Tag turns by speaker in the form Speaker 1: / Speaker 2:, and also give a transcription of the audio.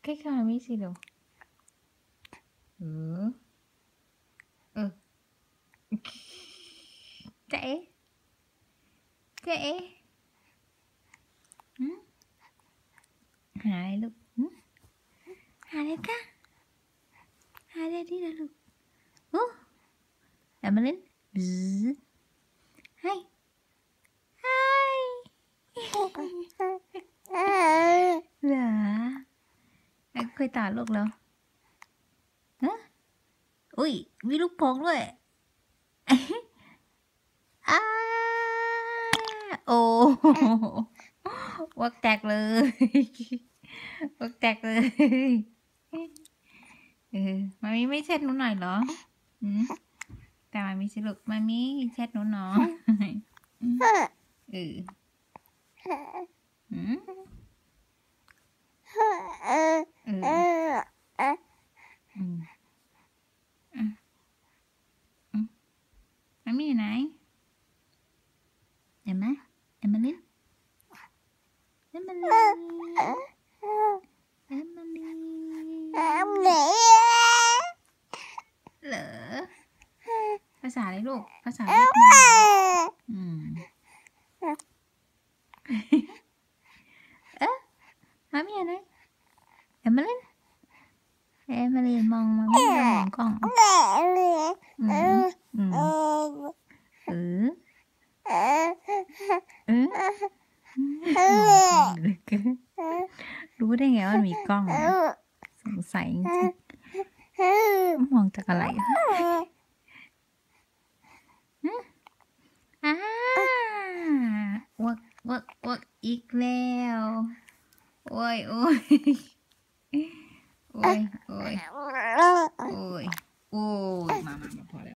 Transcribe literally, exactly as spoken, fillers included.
Speaker 1: ใกล้ๆมามีสิเดี๋ยวเออเออเจ๊เจ๊หาอะไรลูกหาอะไรกันหาอะไรดีล่ะลูกโอ้แอมมาลินให้ให้เหรอเคยตาลูกแล้วฮะอุ้ยมีลูกโป่งด้วยอ้าโอ้วักแตกเลยวักแตกเลยเออมามีไม่เช็ดหนูหน่อยเหรอแต่มามีสิลูกมามีเช็ดหนูหน่อยเอออืมเอออืมอืมมามีอยู่ไหนเห็นไหมเอ็มมาลินเอ็มมาลินเอ็มมาลินเหรอภาษาอะไรลูกภาษาเวียดนามอืมเอ๊ะมามีอะไรเอ็มมาลินเอ็มมาลินมองมามีมองกล้องอืมอืมเออเออรู้ได้ไงว่ามีกล้องสงสัยจริงมองจากอะไรอ่าวักวักวักอีกแล้วโอ้ยโอ้ยโอ้ยโอ้ยโอ้ยโอ้ยมามามาพอแล้ว